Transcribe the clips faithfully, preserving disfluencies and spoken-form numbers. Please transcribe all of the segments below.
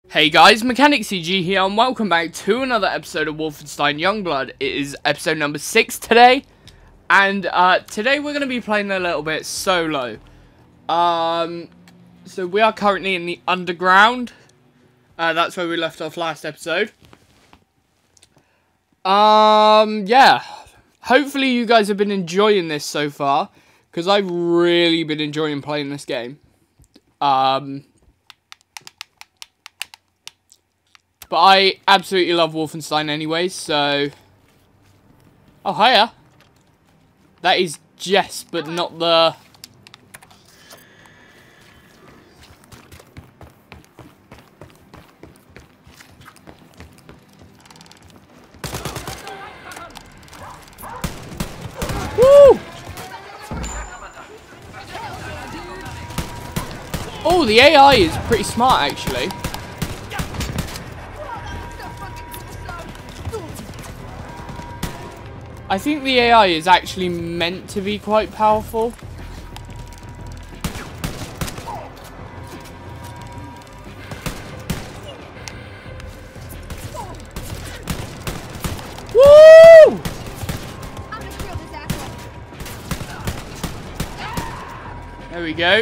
Hey guys, Mechanic C G here, and welcome back to another episode of Wolfenstein Youngblood. It is episode number six today, and uh, today we're going to be playing a little bit solo. Um, so we are currently in the underground. Uh, that's where we left off last episode. Um, yeah. Hopefully you guys have been enjoying this so far, because I've really been enjoying playing this game. Um... But I absolutely love Wolfenstein anyways, so... Oh, hiya. That is Jess, but not the... Woo! Oh, the A I is pretty smart, actually. I think the A I is actually meant to be quite powerful. Woo! There we go.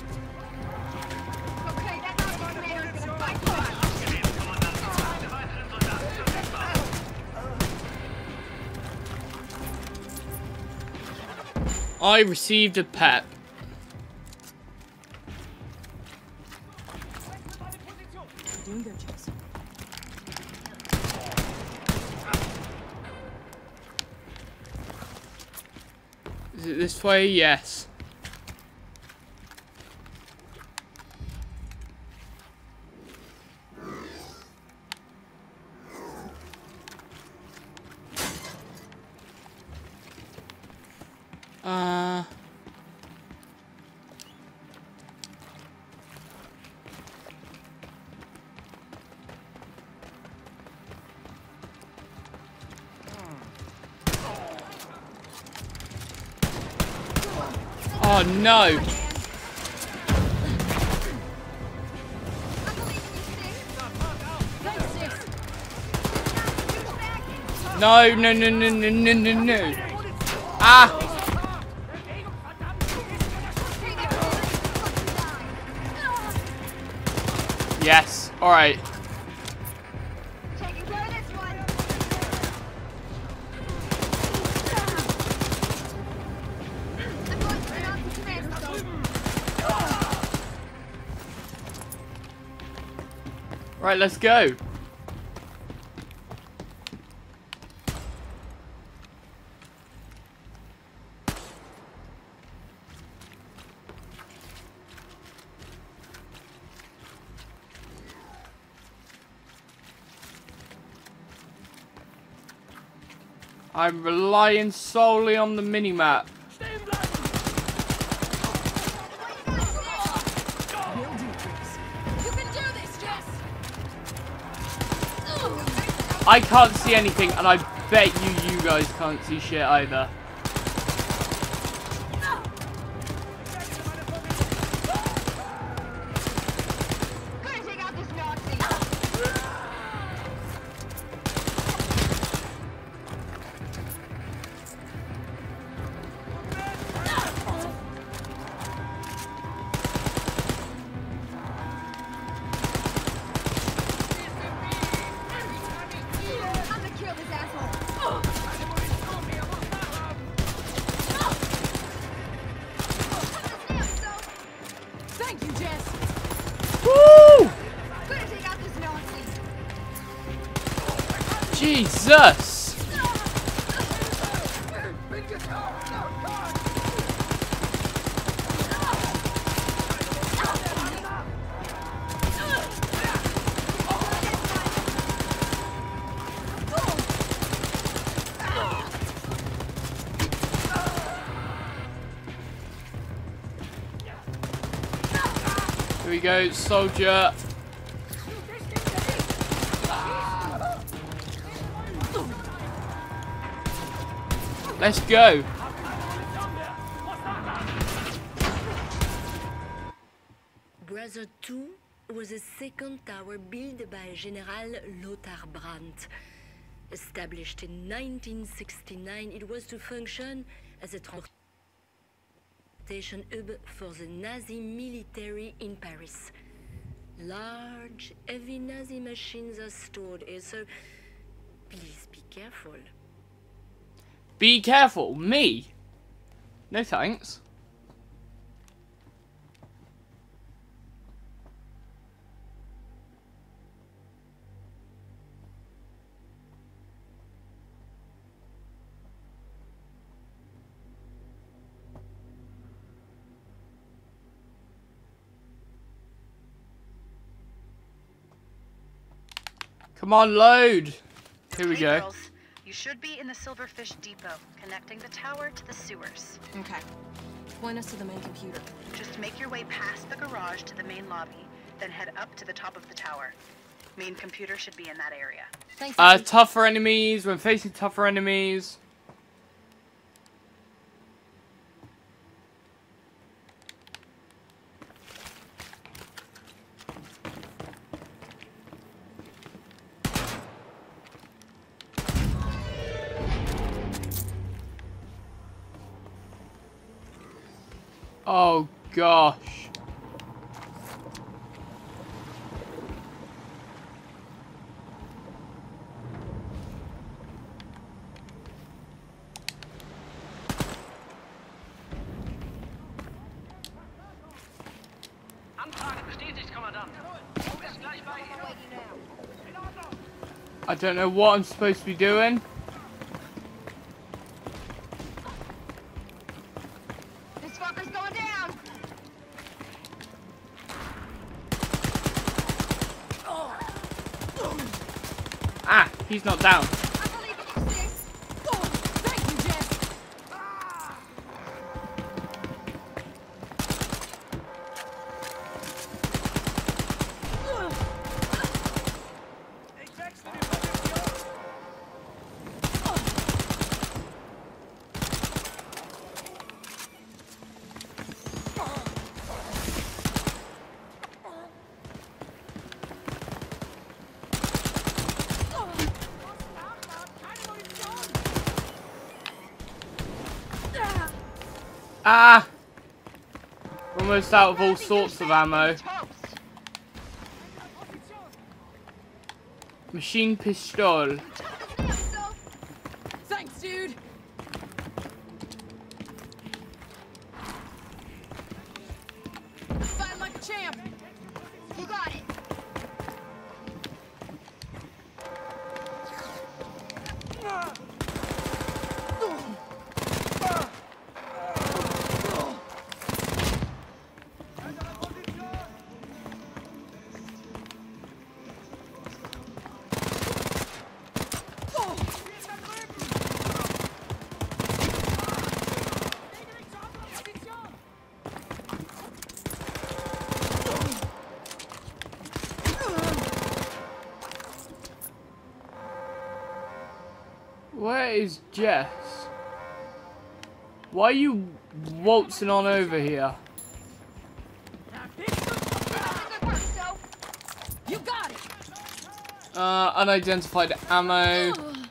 I received a pep. Is it this way? Yes. Uh... Oh no! No, no, no, no, no, no, no, no. Ah! Yes, alright. Right, let's go. I'm relying solely on the minimap. I can't see anything, and I bet you you guys can't see shit either. Jesus! Here we go, soldier. Let's go. Brother two was a second tower built by General Lothar Brandt. Established in nineteen sixty-nine, it was to function as a transportation hub for the Nazi military in Paris. Large, heavy Nazi machines are stored here, so please be careful. Be careful? Me? No thanks. Come on, load. Here we Hey, go. girls. You should be in the Silverfish Depot, connecting the tower to the sewers. Okay. Point us to the main computer. Just make your way past the garage to the main lobby, then head up to the top of the tower. Main computer should be in that area. Thanks. Uh, Abby. tougher enemies. When facing tougher enemies. Oh gosh. Anfrage bestätigt, Kommandant. Ist gleich bei Ihnen. I don't know what I'm supposed to be doing. This fucker's going down. Ah, he's not down. I believe in you, sis. Oh, thank you, Jess. Ich wechsle die Position. Ah! Almost out of all sorts of ammo. Machine pistol. Thanks, dude. Fight like a champ. You got it. Where is Jess? Why are you waltzing on over here? You got it. Uh, unidentified ammo.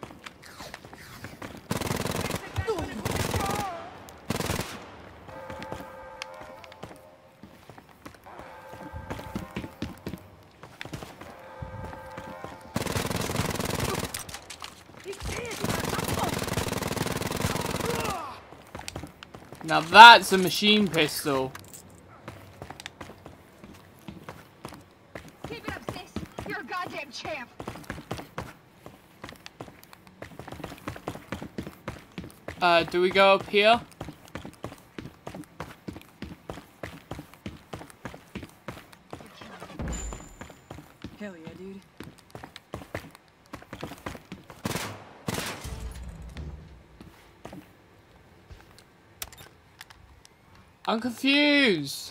Now that's a machine pistol. Keep it up, sis. You're a goddamn champ. Uh, do we go up here? Hell yeah, dude. I'm confused.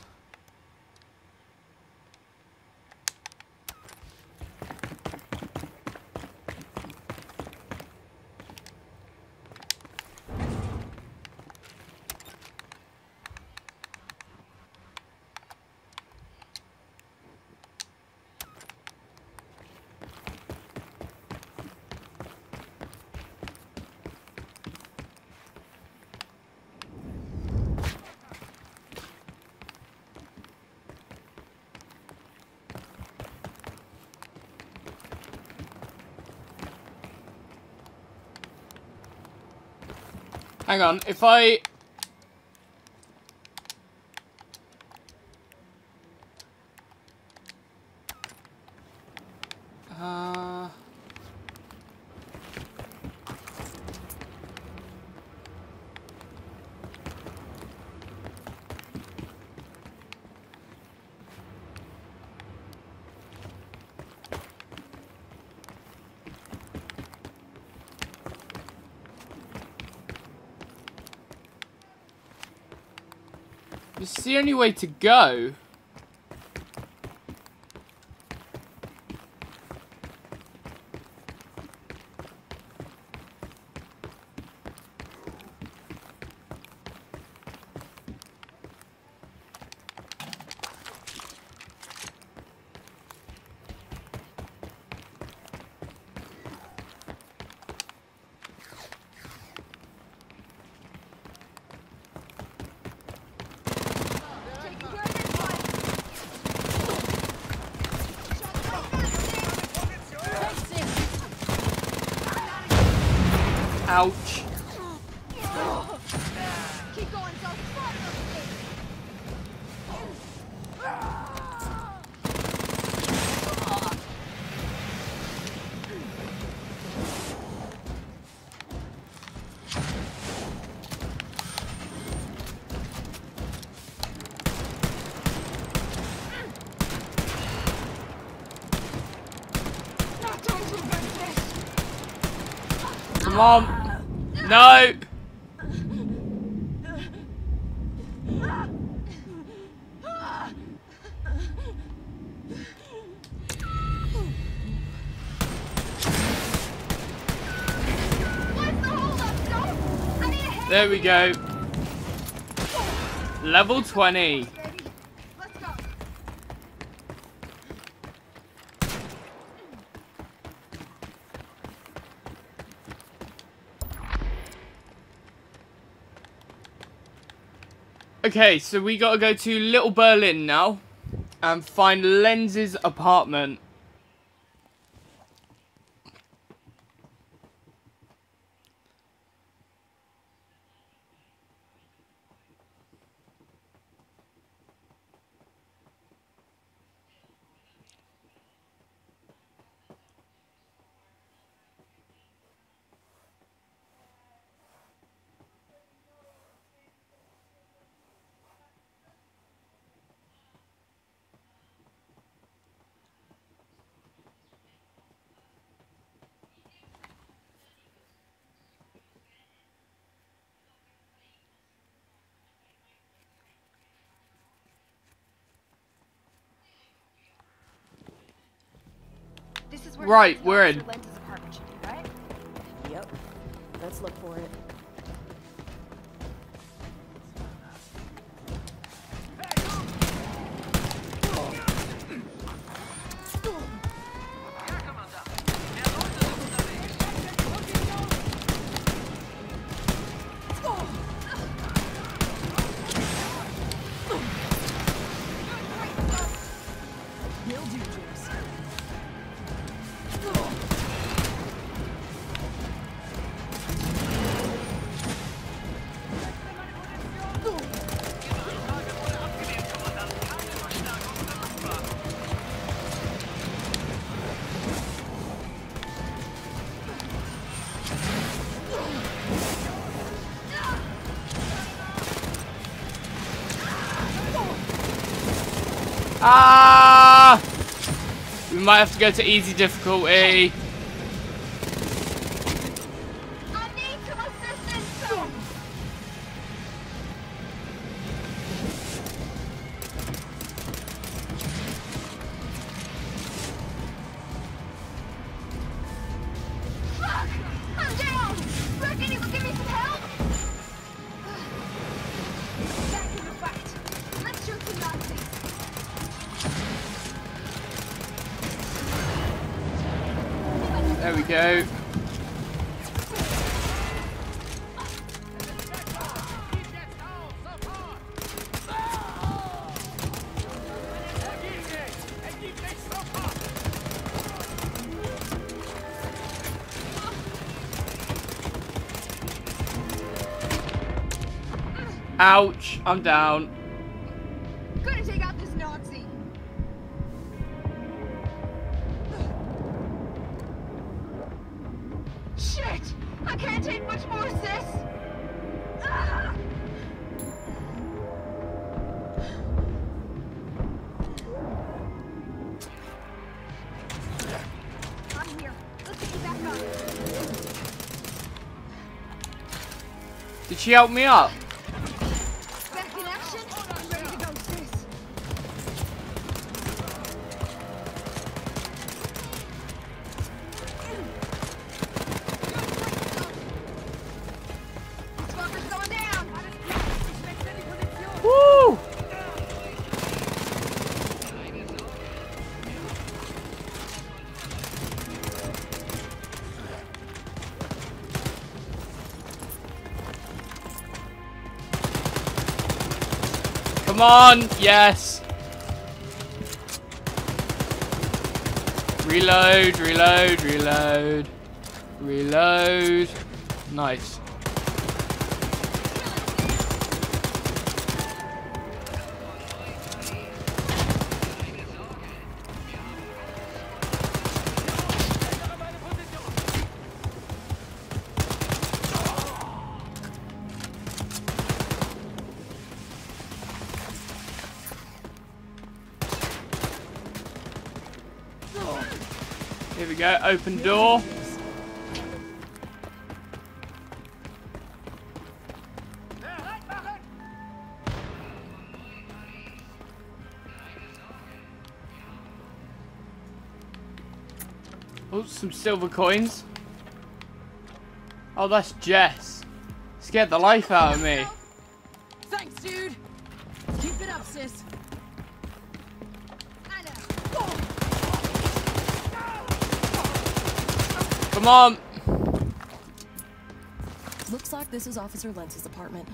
Hang on, if I... Uh... This is the only way to go. Ouch. Keep going, Zoe. Come on. No! There we go. Level twenty. Let's go. Okay, so we gotta go to Little Berlin now and find Lenz's apartment. This is where Right, we're in. Lenz's apartment should be, right? Yep. Let's look for it. Ah! We might have to go to easy difficulty. I need some assistance. Fuck! I'm down. Reckon you could give me some help? Back in the fight. Let's shoot some Nazis. There we go. Ouch, I'm down. Gonna take out this Nazi. Shit! I can't take much more, sis. Ah! I'm here. Let's get you back up. Did she help me up? Back in action. I'm ready to go, sis. This fucker's going down. Woo! Come on, yes. Reload, reload, reload. Reload. Nice. Here we go, open door. Oh, some silver coins. Oh, that's Jess. Scared the life out of me. Thanks, dude. Keep it up, sis. I know. Come on. Looks like this is Officer Lentz's apartment.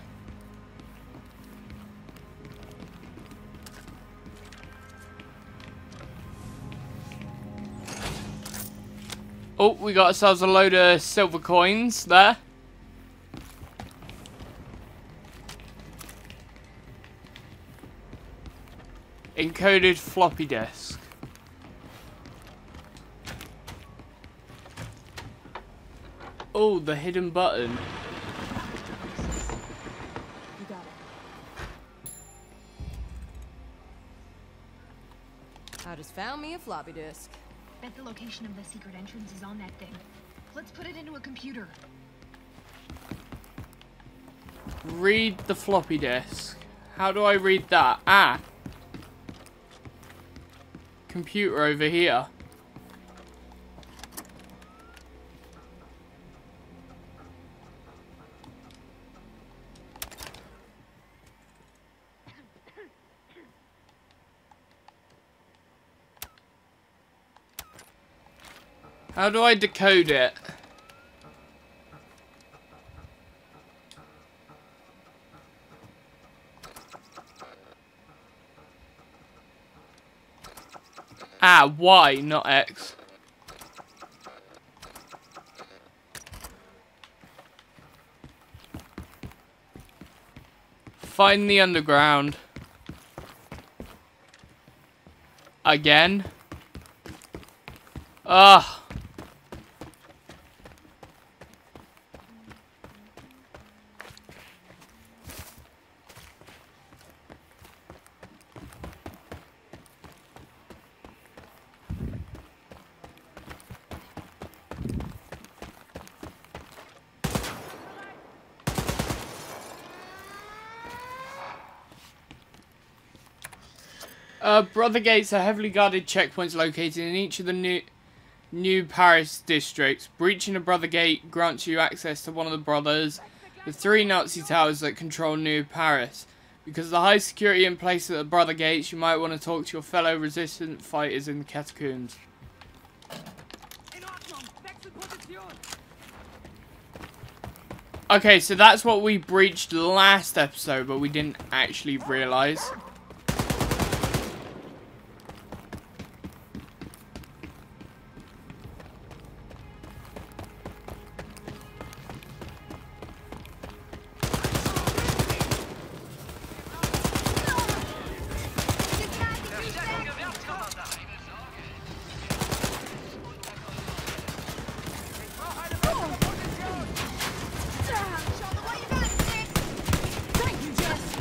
Oh, we got ourselves a load of silver coins there. Encoded floppy disk. Oh, the hidden button. You got it. I just found me a floppy disk. Bet the location of the secret entrance is on that thing. Let's put it into a computer. Read the floppy disk. How do I read that? Ah. Computer over here. How do I decode it? Ah, Y, not X. Find the underground. Again? Ugh. Uh, Brother Gates are heavily guarded checkpoints located in each of the new, new Paris districts. Breaching a Brother Gate grants you access to one of the brothers, the three Nazi towers that control New Paris. Because of the high security in place at the Brother Gates, you might want to talk to your fellow resistant fighters in the catacombs. Okay, so that's what we breached last episode, but we didn't actually realise.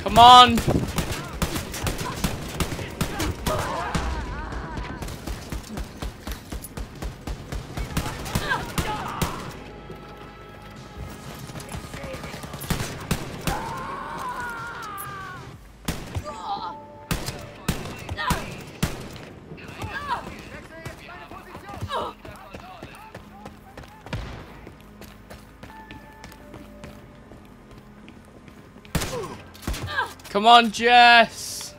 Come on. Come on, Jess.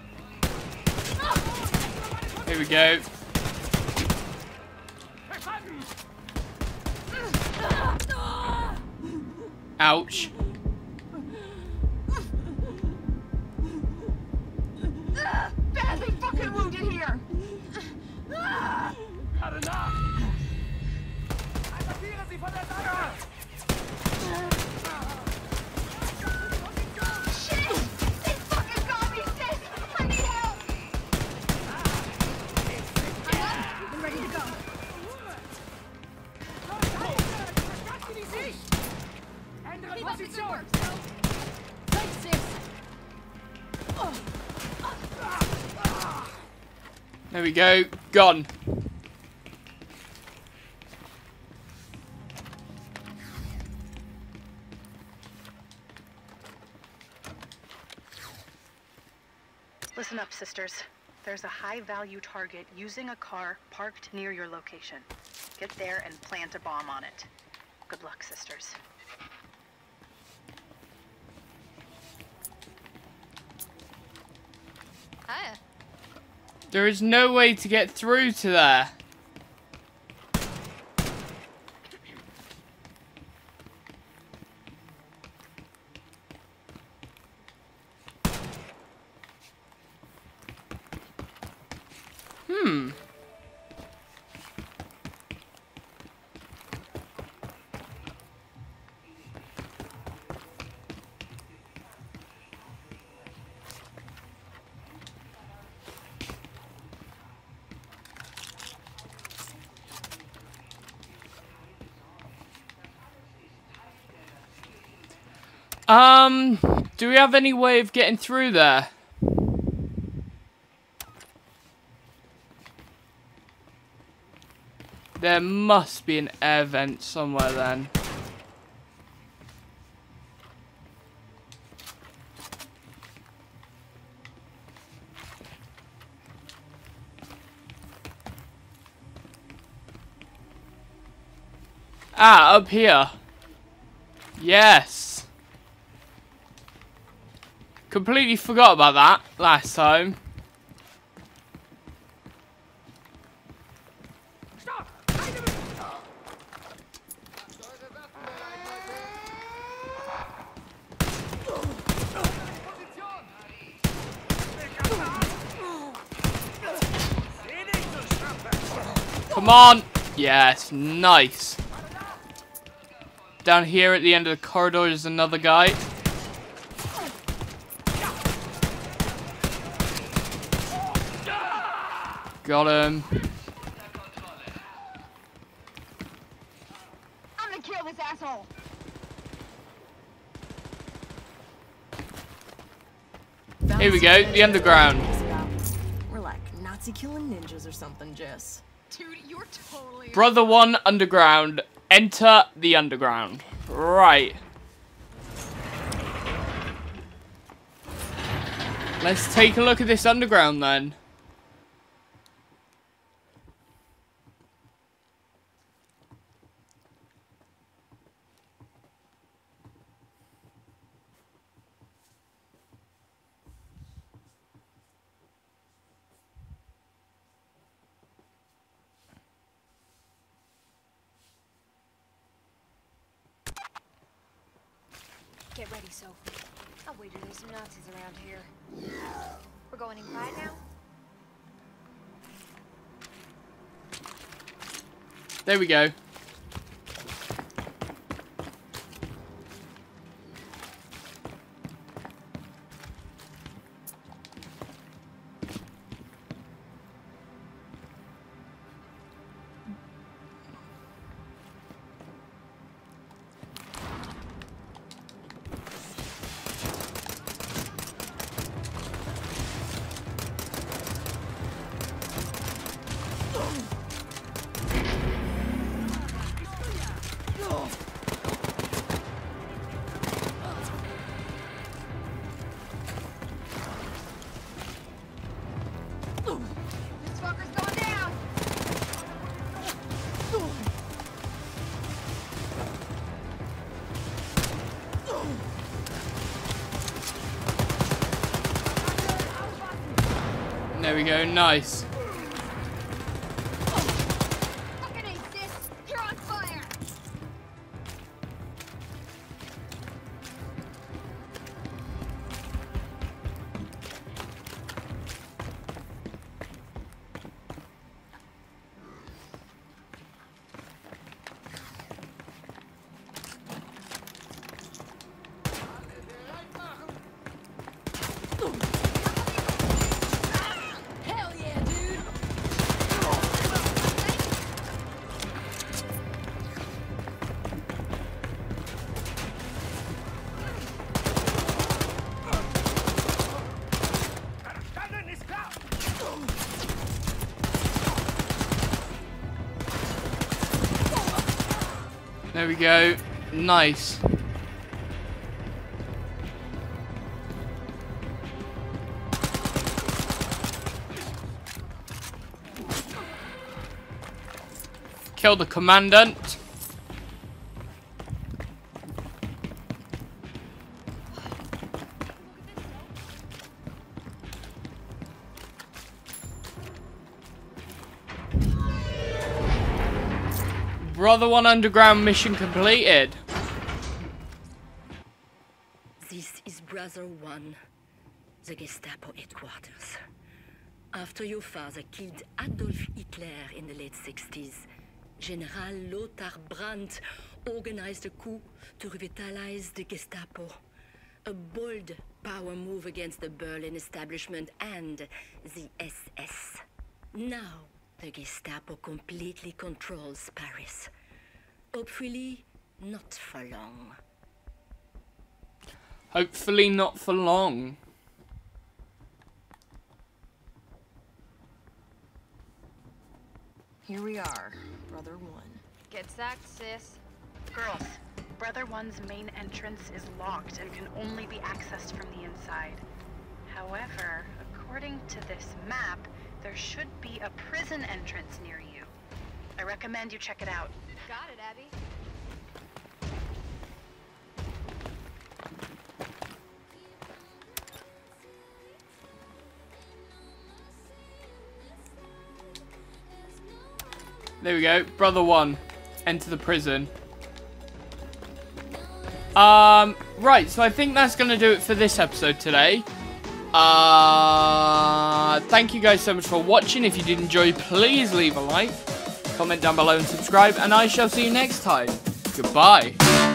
Here we go. Ouch. Badly fucking wounded here. Had enough! Attackieren Sie von der Seite! Shit! They fucking got me, sis! I need help! I'm up. I'm ready to go. Ändere Keep up the good Position! work, Joe. Thanks, sis. There we go. Gone. Listen up, sisters. There's a high-value target using a car parked near your location. Get there and plant a bomb on it. Good luck, sisters. Hiya. There is no way to get through to there. Hmm. Um, do we have any way of getting through there? There must be an air vent somewhere then. Ah, up here. Yes. Completely forgot about that last time. Stopp! Come on. Yes, nice. Down here at the end of the corridor is another guy. Got him. I'm gonna kill this asshole. Here we go, the underground. We're like Nazi killing ninjas or something, Jess. Dude, you're totally... Brother one underground. Enter the underground. Right. Let's take a look at this underground then. Get ready, Sophie. I'll wager there's some Nazis around here. We're going in quiet now? There we go. we go, nice. Fucking ace, sis! You're on fire! Hell yeah, dude! There we go. Nice. Kill the commandant. Brother One underground mission completed. This is Brother One, the Gestapo headquarters. After your father killed Adolf Hitler in the late sixties, General Lothar Brandt organized a coup to revitalize the Gestapo. A bold power move against the Berlin establishment and the S S. Now, the Gestapo completely controls Paris. Hopefully, not for long. Hopefully not for long. Here we are, Brother One. Get sacked, sis. Girls, Brother One's main entrance is locked and can only be accessed from the inside. However, according to this map, there should be a prison entrance near you. I recommend you check it out. Got it, Abby. There we go. Brother One. Enter the prison. Um, right, so I think that's going to do it for this episode today. Uh, thank you guys so much for watching. If you did enjoy, please leave a like, comment down below and subscribe. And I shall see you next time. Goodbye.